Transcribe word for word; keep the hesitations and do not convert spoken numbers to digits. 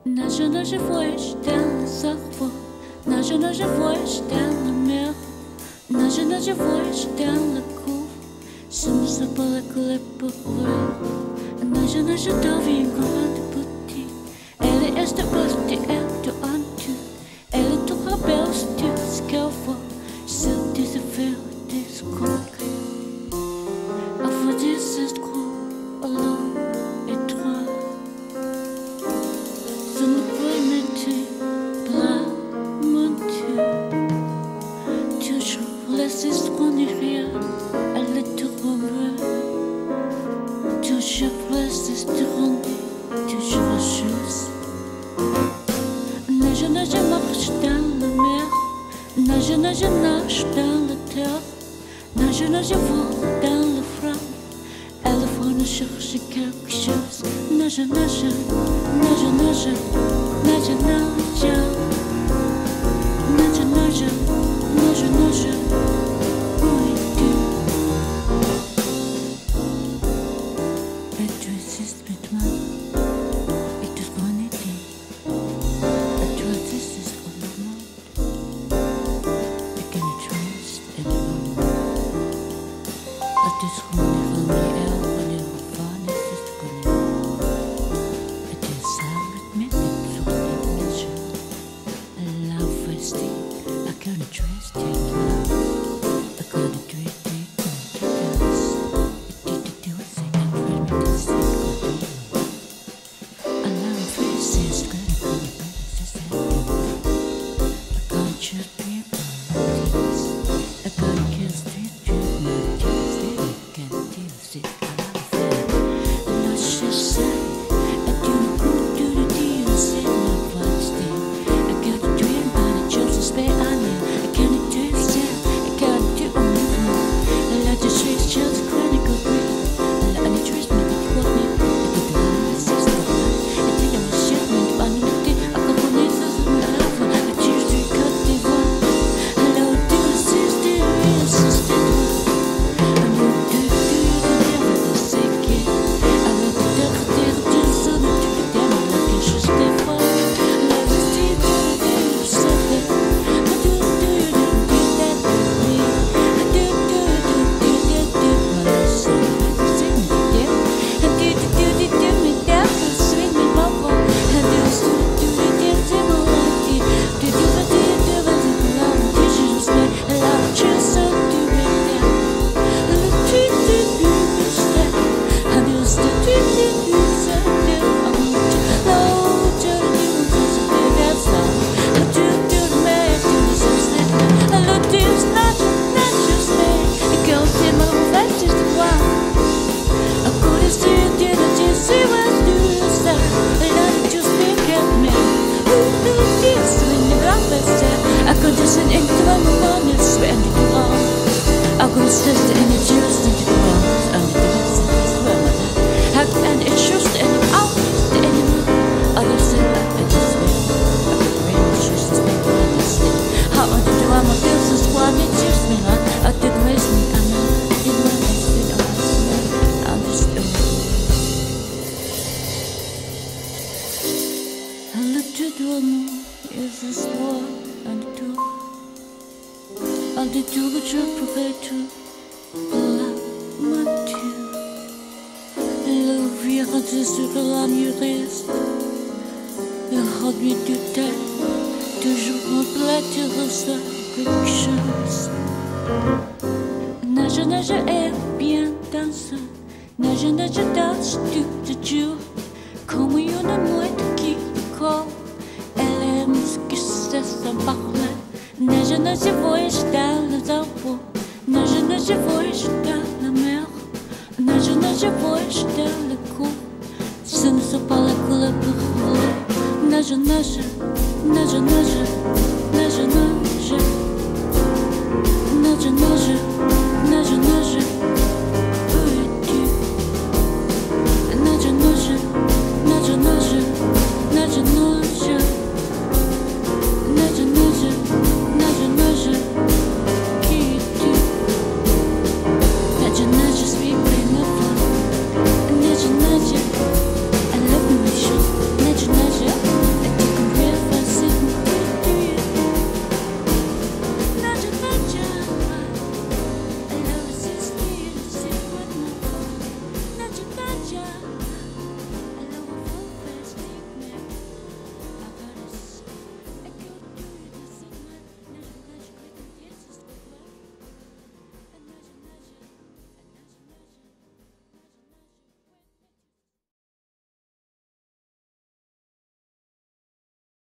Nage, nage, voyage dans le cerveau. Nage, nage, voyage dans la mer. Nage, nage, voyage dans la cour. Ce ne sont pas la couleur pour vrai. Nage, nage, devient grande petite. Elle est partie, elle te hante. Elle te rappelle tout ce qu'elle voit. Sur des affaires, des concrets. Avant des escrocs, alors étroits. Ce ne peut m'être plat, mon Dieu. Toujours laisser ce qu'on est rien. Elle est te remet. Toujours laisser se rendre. Toujours juste. Nage, nage, marche dans la mer. Nage, nage, nage dans la terre. Nage, nage, vole dans le froid. Elle va chercher quelque chose. Nage, nage, nage, nage, nage, nage. Nage, nage, nage, nage. Où es-tu? Et tu existes maintenant. Et tout ce qu'on est dit. Et tu existes pour le monde. Et can you trust anyone? Het is gewoon niet van die el wanneer we van is het gewoon. Het is samen met me zo'n image. Love is die, I can't trust anyone. I can't trust anyone. It did do a thing and friend me to see good. I love faces, gonna come back to say. I can't just be about this. I can't kiss the truth. Al di tu que je pourrais tout la mentir. Le vierge sur la mûrisse, le rebuit du thé, toujours en plaisir ça quelque chose. Nage, nage est bien dansé, nage, nage danse tout le jour, comme une mouette qui court, elle aime ce que c'est sans parler. Nage, nage, voyage dans les arbres. Nage, nage, voyage dans la mer. Nage, nage, voyage dans le cours. Ce ne sont pas la couleur pour voler. Nage, nage, nage, nage, nage, nage. Nage, nage, nage, nage. Où es-tu? Nage, nage, nage, nage, nage, nage.